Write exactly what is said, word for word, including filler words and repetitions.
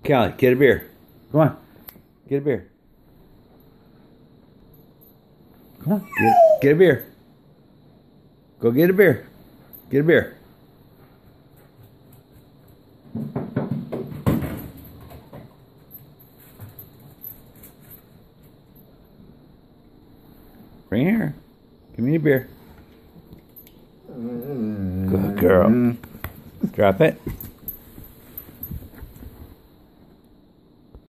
Callie, get a beer. Come on. Get a beer. Come on. Get, get a beer. Go get a beer. Get a beer. Bring it here. Give me a beer. Good girl. Drop it.